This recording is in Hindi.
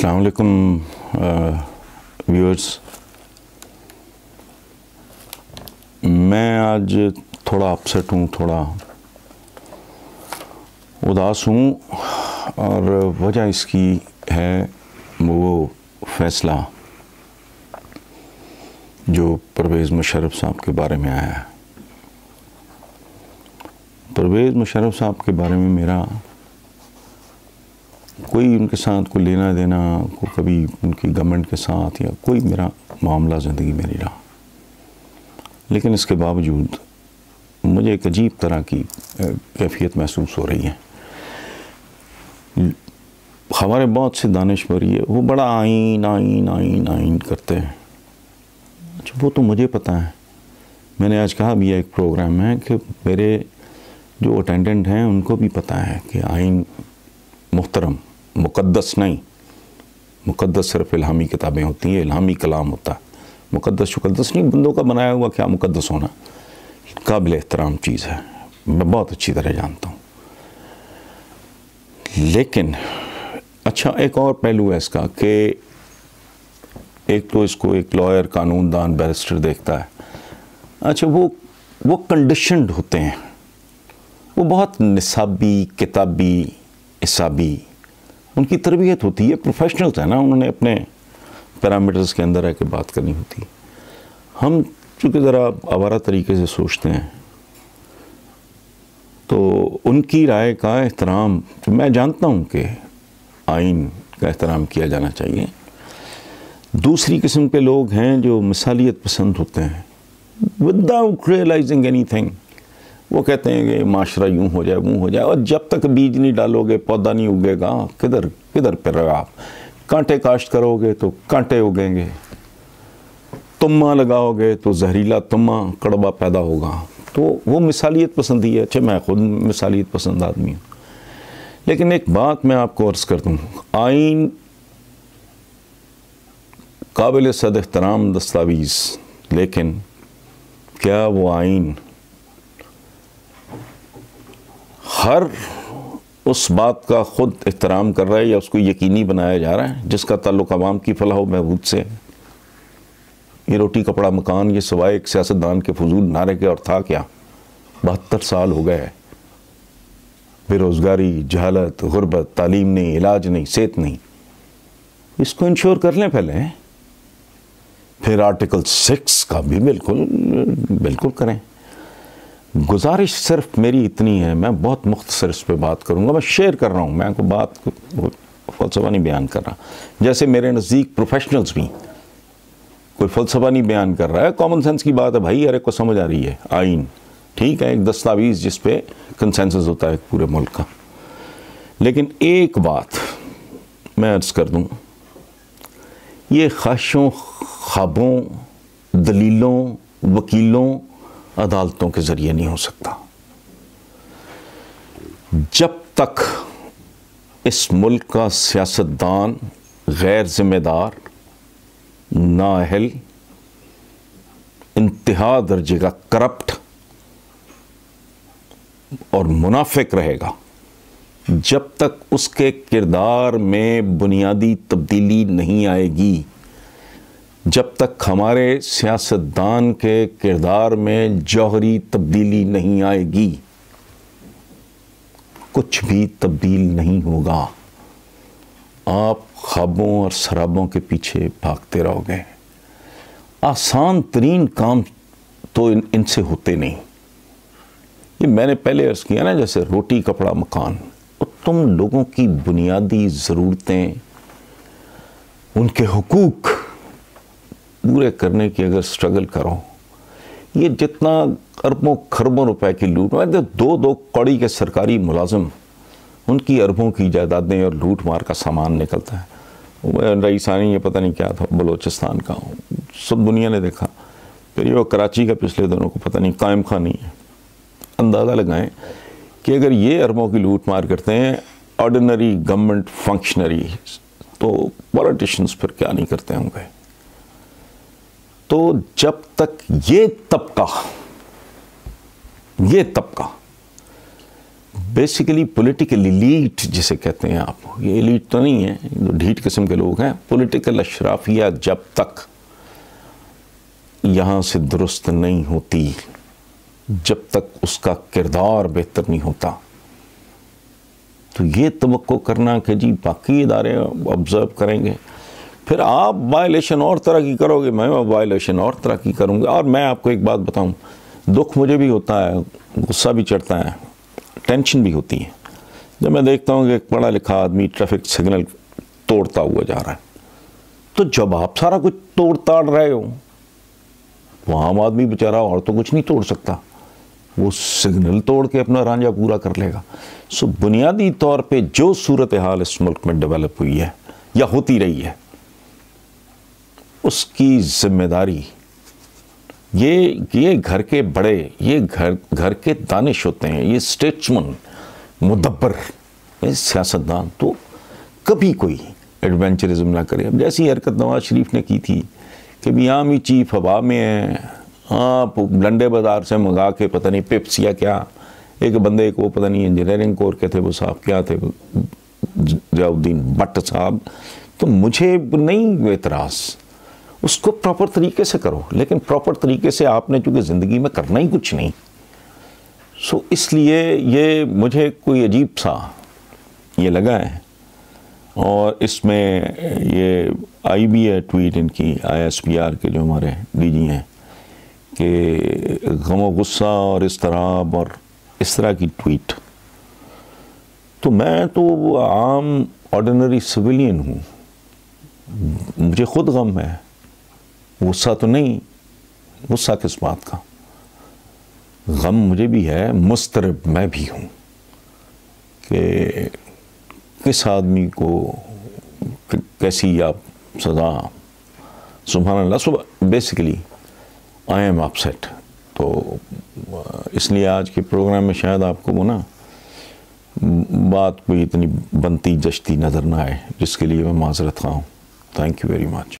अस्सलाम वालेकुम व्यूअर्स। मैं आज थोड़ा अपसेट हूँ, थोड़ा उदास हूँ और वजह इसकी है वो फ़ैसला जो परवेज़ मुशर्रफ साहब के बारे में आया है। परवेज़ मुशर्रफ साहब के बारे में मेरा कोई उनके साथ कोई लेना देना, कोई कभी उनकी गवर्नमेंट के साथ या कोई मेरा मामला ज़िंदगी में नहीं रहा, लेकिन इसके बावजूद मुझे एक अजीब तरह की कैफियत महसूस हो रही है। हमारे बहुत से दानिशवर ये वो बड़ा आइन आइन आइन आइन करते हैं। अच्छा, वो तो मुझे पता है, मैंने आज कहा भी एक प्रोग्राम में कि मेरे जो अटेंडेंट हैं उनको भी पता है कि आइन मुहतरम, मुक़द्दस नहीं। मुक़द्दस सिर्फ इल्हामी किताबें होती हैं, इल्हामी कलाम होता है। मुक़द्दस नहीं, बंदों का बनाया हुआ क्या मुक़द्दस होना, काबिल एहतराम चीज़ है, मैं बहुत अच्छी तरह जानता हूँ। लेकिन अच्छा, एक और पहलू है इसका कि एक तो इसको एक लॉयर, कानूनदान, बैरिस्टर देखता है। अच्छा, वो कंडीशनड होते हैं, वो बहुत निसाबी, किताबी, हिसाबी उनकी तरबियत होती है। प्रोफेशनल्स है ना, उन्होंने अपने पैरामीटर्स के अंदर आके बात करनी होती है। हम चूँकि ज़रा आवारा तरीके से सोचते हैं तो उनकी राय का एहतराम, मैं जानता हूँ कि आइन का एहतराम किया जाना चाहिए। दूसरी किस्म के लोग हैं जो मिसालियत पसंद होते हैं, विदाउट रियलाइजिंग एनीथिंग। वो कहते हैं कि माशरा यूँ हो जाए, वो हो जाए, और जब तक बीज नहीं डालोगे पौधा नहीं उगेगा। किधर किधर पर आप कांटे काश्त करोगे तो कांटे उगेंगे, तुम्मा लगाओगे तो जहरीला तुम्मा कड़वा पैदा होगा। तो वो मिसालियत पसंदी है। अच्छा, मैं खुद मिसालियत पसंद आदमी हूँ, लेकिन एक बात मैं आपको अर्ज़ कर दूँ, आइन काबिल सद एहतराम दस्तावेज़, लेकिन क्या वो आइन हर उस बात का ख़ुद एहतराम कर रहा है या उसको यकीनी बनाया जा रहा है जिसका ताल्लुक़ आवाम की फलाह व बहबूद से? ये रोटी कपड़ा मकान, ये सवाए एक सियासतदान के फजूल नारे के और था क्या? 72 साल हो गए, बेरोज़गारी, जहालत, गुर्बत, तालीम नहीं, इलाज नहीं, सेहत नहीं। इसको इंश्योर कर लें पहले, फिर आर्टिकल 6 का भी बिल्कुल करें। गुजारिश सिर्फ मेरी इतनी है, मैं बहुत मुख्तसर इस पर बात करूँगा, मैं शेयर कर रहा हूँ, मैं कोई बात फ़लसफ़ा नहीं बयान कर रहा। जैसे मेरे नज़दीक प्रोफेशनल्स भी कोई फ़लसफ़ा नहीं बयान कर रहा है, कॉमन सेंस की बात है भाई, अरे को समझ आ रही है। आइन ठीक है, एक दस्तावेज़ जिस पे कंसेंसस होता है पूरे मुल्क का। लेकिन एक बात मैं अर्ज़ कर दूँ, ये ख्वाहिशों, ख्वाबों, दलीलों, वकीलों, अदालतों के ज़रिए नहीं हो सकता। जब तक इस मुल्क का सियासतदान गैर ज़िम्मेदार, नाअहल, इंतहा दर्जे का करप्ट और मुनाफिक रहेगा, जब तक उसके किरदार में बुनियादी तब्दीली नहीं आएगी, जब तक हमारे सियासतदान के किरदार में जौहरी तब्दीली नहीं आएगी, कुछ भी तब्दील नहीं होगा। आप ख्वाबों और शराबों के पीछे भागते रहोगे। आसान तरीन काम तो इनसे होते नहीं। ये मैंने पहले अर्ज़ किया ना, जैसे रोटी कपड़ा मकान, तो तुम लोगों की बुनियादी ज़रूरतें, उनके हुकूक पूरे करने की अगर स्ट्रगल करो, ये जितना अरबों खरबों रुपए की लूट, दो कौड़ी के सरकारी मुलाजिम, उनकी अरबों की जायदादें और लूट मार का सामान निकलता है। रईसानी ये पता नहीं क्या था, बलोचिस्तान का, सब दुनिया ने देखा। फिर ये कराची का पिछले दिनों को पता नहीं कायम खानी है। अंदाज़ा लगाएं कि अगर ये अरबों की लूट मार करते हैं ऑर्डिनरी गवर्नमेंट फंक्शनरी, तो पॉलिटिशियंस फिर क्या नहीं करते होंगे। तो जब तक ये तबका बेसिकली पॉलिटिकल एलीट जिसे कहते हैं आप, ये एलीट तो नहीं है, जो ढीठ किस्म के लोग हैं, पॉलिटिकल अशराफिया जब तक यहाँ से दुरुस्त नहीं होती, जब तक उसका किरदार बेहतर नहीं होता, तो ये तवक्को करना कि जी बाकी इदारे ऑब्ज़र्व करेंगे, फिर आप वायलेशन और तरह की करोगे, मैं वायलेशन और तरह की करूँगा। और मैं आपको एक बात बताऊँ, दुख मुझे भी होता है, गुस्सा भी चढ़ता है, टेंशन भी होती है जब मैं देखता हूँ कि एक पढ़ा लिखा आदमी ट्रैफिक सिग्नल तोड़ता हुआ जा रहा है। तो जब आप सारा कुछ तोड़ ताड़ रहे हो, वो आम आदमी बेचारा और तो कुछ नहीं तोड़ सकता, वो सिग्नल तोड़ के अपना रांझा पूरा कर लेगा। सो बुनियादी तौर पे जो सूरत हाल इस मुल्क में डेवलप हुई है या होती रही है, उसकी जिम्मेदारी ये घर के बड़े, ये घर के दानिश होते हैं, ये स्टेट्समैन, मुदब्बर, ये सियासतदान तो कभी कोई एडवेंचरिज्म ना करे। अब जैसी हरकत नवाज शरीफ ने की थी कि भी आम ही चीफ हवा में है, आप लंडे बाज़ार से मंगा के पता नहीं पिप्स या क्या, एक बंदे को पता नहीं इंजीनियरिंग कोर के थे वो साहब, क्या थे, जयाउद्दीन भट्ट साहब, तो मुझे नहीं एतराज़, उसको प्रॉपर तरीके से करो, लेकिन प्रॉपर तरीके से आपने चूँकि ज़िंदगी में करना ही कुछ नहीं। सो इसलिए ये मुझे कोई अजीब सा ये लगा है। और इसमें ये आई भी है ट्वीट इनकी, ISPR के जो हमारे DG हैं, कि गम गुस्सा और इस्तराब और इस तरह की ट्वीट। तो मैं तो आम ऑर्डिनरी सिविलियन हूँ, मुझे खुद गम है, गुस्सा तो नहीं। गुस्सा किस बात का? गम मुझे भी है, मुस्तरब मैं भी हूँ कि किस आदमी को कैसी आप सज़ा, सुभान अल्लाह। So basically I am upset. तो इसलिए आज के प्रोग्राम में शायद आपको वो ना बात कोई इतनी बनती जश्ती नज़र ना आए, जिसके लिए मैं माज़रत खा हूँ। Thank you very much.